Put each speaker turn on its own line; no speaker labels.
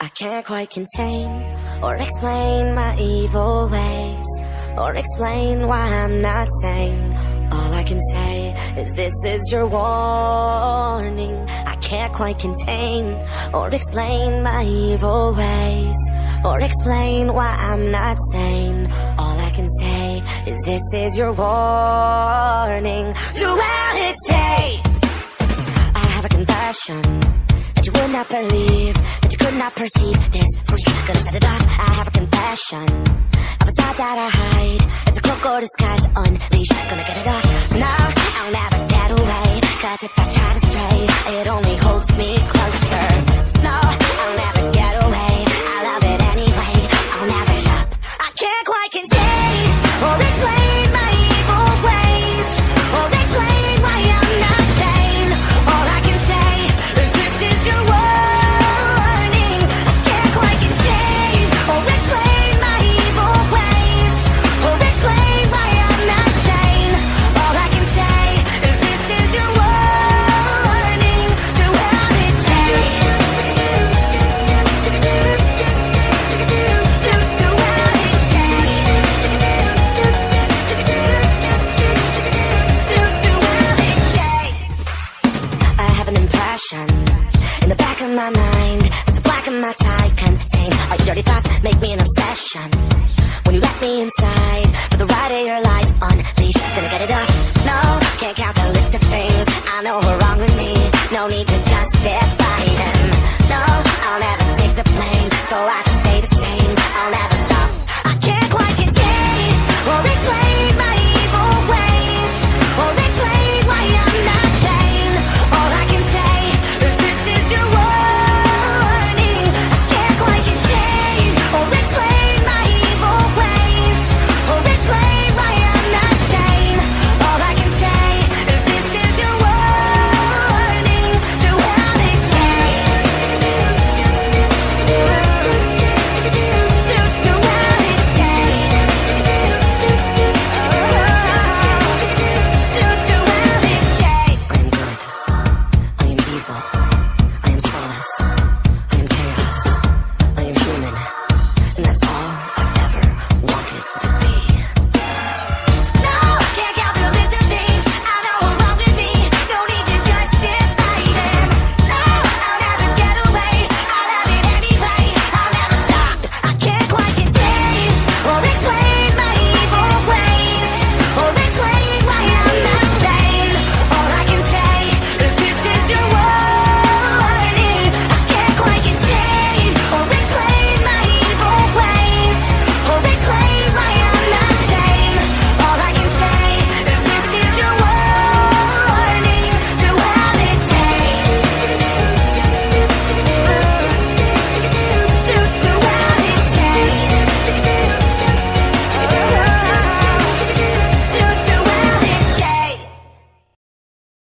I can't quite contain or explain my evil ways, or explain why I'm not sane. All I can say is this is your warning. I can't quite contain or explain my evil ways, or explain why I'm not sane. All I can say is this is your warning. Duality. I have a confession that you would not believe, that you could not perceive. This freak gonna set it off. I have a confession of a side that I hide. It's a cloak or disguise, unleash, gonna get it off. No, I'll never get away, cause if I try to stray, it only holds me closer. No, I'll never get away, I love it anyway, I'll never stop. I can't quite contain or explain my evil ways, or explain why I'm not sane. All I can say is this is your warning. I can't quite contain or explain my evil ways, or explain why I'm not sane. All I can say is this is your warning. Duality. I have an impression in the back of my mind that the black of my tie contain all your dirty thoughts, make me an obsession. When you let me inside for the ride of your life, unleash, gonna get it off. No, can't count the list of things I know were wrong with me. No need to justify them.